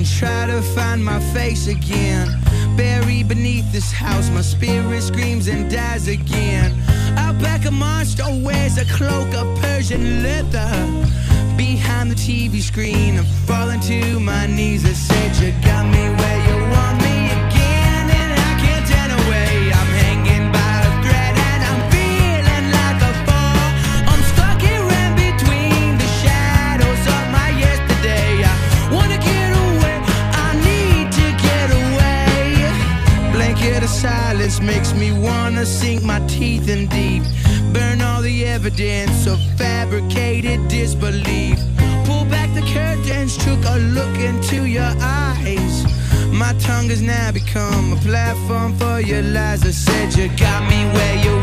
and try to find my face again. Buried beneath this house, my spirit screams and dies again. Out back a monster wears a cloak of Persian leather. Behind the TV screen, I'm falling to my knees. I said you got me where you want me again, and I can't turn away. I'm hanging by a thread and I'm feeling like a fall. I'm stuck here in between the shadows of my yesterday. I wanna get away, I need to get away. Blanket of silence makes me wanna sink my teeth in deep. Burn all the evidence of fabricated disbelief. Pull back the curtains, took a look into your eyes. My tongue has now become a platform for your lies. I said you got me where you